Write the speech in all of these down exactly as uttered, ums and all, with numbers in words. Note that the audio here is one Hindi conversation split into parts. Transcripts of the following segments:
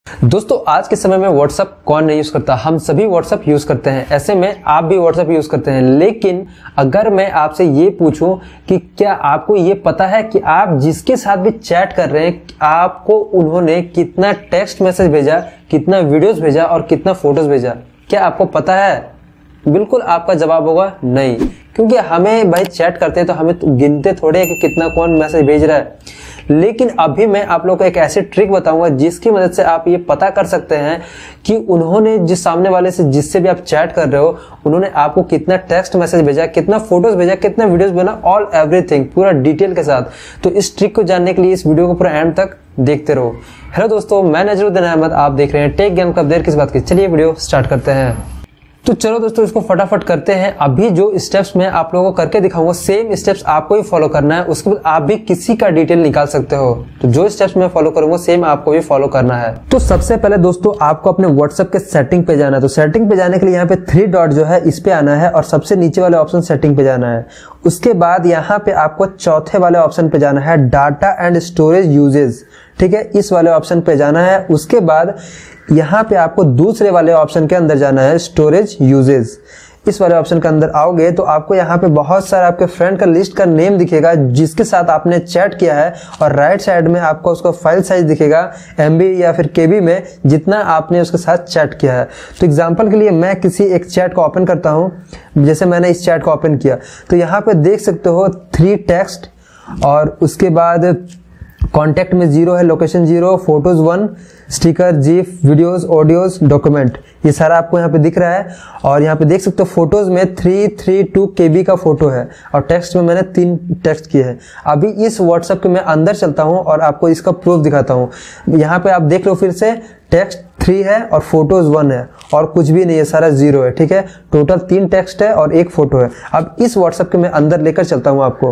दोस्तों आज के समय में व्हाट्सएप कौन नहीं यूज करता, हम सभी व्हाट्सएप यूज करते हैं। ऐसे में आप भी व्हाट्सएप यूज करते हैं। लेकिन अगर मैं आपसे ये पूछूं कि क्या आपको ये पता है कि आप जिसके साथ भी चैट कर रहे हैं, आपको उन्होंने कितना टेक्स्ट मैसेज भेजा, कितना वीडियोस भेजा और कितना फोटोज भेजा, क्या आपको पता है? बिल्कुल आपका जवाब होगा नहीं, क्योंकि हमें भाई चैट करते हैं तो हमें तो गिनते थोड़े है कि कितना कौन मैसेज भेज रहा है। लेकिन अभी मैं आप लोगों को एक ऐसी ट्रिक बताऊंगा जिसकी मदद से आप ये पता कर सकते हैं कि उन्होंने जिस सामने वाले से जिससे भी आप चैट कर रहे हो, उन्होंने आपको कितना टेक्स्ट मैसेज भेजा, कितना फोटोज भेजा, कितना वीडियोस बना, ऑल एवरीथिंग पूरा डिटेल के साथ। तो इस ट्रिक को जानने के लिए इस वीडियो को पूरा एंड तक देखते रहो। हेलो दोस्तों, मैं नजरुद्दीन अहमद, आप देख रहे हैं टेक ज्ञान। कब देर किस बात की, चलिए वीडियो स्टार्ट करते हैं। तो चलो दोस्तों इसको फटाफट करते हैं। अभी जो स्टेप्स मैं आप लोगों को करके दिखाऊंगा, सेम स्टेप्स आपको ही फॉलो करना है। उसके बाद आप भी किसी का डिटेल निकाल सकते हो। तो जो स्टेप्स मैं फॉलो करूंगा सेम आपको भी फॉलो करना है। तो सबसे पहले दोस्तों आपको अपने व्हाट्सएप के सेटिंग पे जाना है। तो सेटिंग पे जाने के लिए यहाँ पे थ्री डॉट जो है इस पे आना है और सबसे नीचे वाले ऑप्शन सेटिंग पे जाना है। उसके बाद यहाँ पे आपको चौथे वाले ऑप्शन पे जाना है, डाटा एंड स्टोरेज यूजेज। ठीक है, इस वाले ऑप्शन पे जाना है। उसके बाद यहाँ पे आपको दूसरे वाले ऑप्शन के अंदर जाना है, स्टोरेज यूजेज। इस वाले ऑप्शन के अंदर आओगे तो आपको यहाँ पे बहुत सारे आपके फ्रेंड का लिस्ट का नेम दिखेगा जिसके साथ आपने चैट किया है, और राइट साइड में आपको उसका फाइल साइज दिखेगा एमबी या फिर केबी में, जितना आपने उसके साथ चैट किया है। तो एग्जांपल के लिए मैं किसी एक चैट को ओपन करता हूँ। जैसे मैंने इस चैट को ओपन किया तो यहाँ पे देख सकते हो थ्री टेक्स्ट, और उसके बाद कॉन्टेक्ट में जीरो है, location zero, photos one, sticker, GIF, videos, audios, document, ये सारा आपको यहाँ पे दिख रहा है। और यहाँ पे देख सकते हो फोटोज में थ्री थ्री टू केबी का फोटो है, और टेक्स्ट में मैंने तीन टेक्स्ट किए हैं। अभी इस व्हाट्सएप के मैं अंदर चलता हूँ और आपको इसका प्रूफ दिखाता हूँ। यहाँ पे आप देख लो फिर से, टेक्स्ट थ्री है और फोटोज वन है और कुछ भी नहीं है, सारा जीरो है। ठीक है, टोटल तीन टेक्स्ट है और एक फोटो है। अब इस व्हाट्सएप के मैं अंदर लेकर चलता हूँ आपको।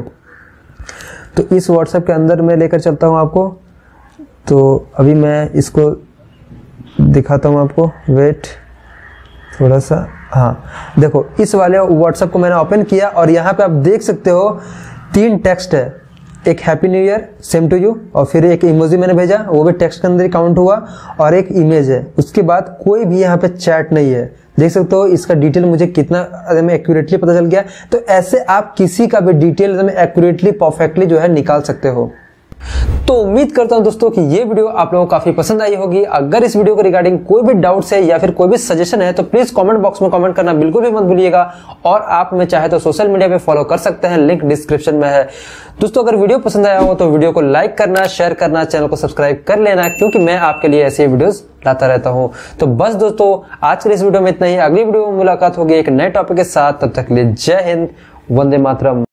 तो इस व्हाट्सएप के अंदर मैं लेकर चलता हूं आपको। तो अभी मैं इसको दिखाता हूं आपको, वेट थोड़ा सा। हाँ देखो, इस वाले व्हाट्सएप को मैंने ओपन किया और यहाँ पे आप देख सकते हो तीन टेक्स्ट है, एक happy new year, same to you, और फिर एक इमोजी मैंने भेजा, वो भी टेक्स्ट के अंदर ही काउंट हुआ, और एक इमेज है। उसके बाद कोई भी यहाँ पे चैट नहीं है। देख सकते हो इसका डिटेल मुझे कितना एकदम एक्यूरेटली पता चल गया। तो ऐसे आप किसी का भी डिटेल एकदम एक्यूरेटली परफेक्टली जो है निकाल सकते हो। तो उम्मीद करता हूं दोस्तों कि ये वीडियो आप लोगों को काफी पसंद आई होगी। अगर इस वीडियो के रिगार्डिंग कोई भी डाउट्स है या फिर कोई भी सजेशन है तो प्लीज कमेंट बॉक्स में कमेंट करना बिल्कुल भी मत भूलिएगा। और आप हमें चाहे तो सोशल मीडिया पे फॉलो कर सकते हैं, लिंक डिस्क्रिप्शन में है। दोस्तों अगर वीडियो पसंद आया हो तो वीडियो को लाइक करना, शेयर करना, चैनल को सब्सक्राइब कर लेना, क्योंकि मैं आपके लिए ऐसे वीडियोस लाता रहता हूं। तो बस दोस्तों आज के इस वीडियो में इतना ही। अगली वीडियो में मुलाकात होगी एक नए टॉपिक के साथ। तब तक के लिए जय हिंद, वंदे मातरम।